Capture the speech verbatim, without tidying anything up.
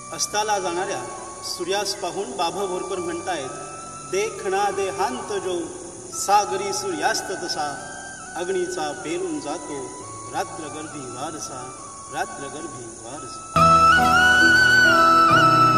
अस्ताला जाणाऱ्या सूर्यास पाहून बाबा बोरकर म्हणतायत, देखणा देहांत जो सागरी सूर्यास्त तसा, अग्नीचा पेरून जातो रात्रगर्भी वारसा, रात्रगर्भी वारसा.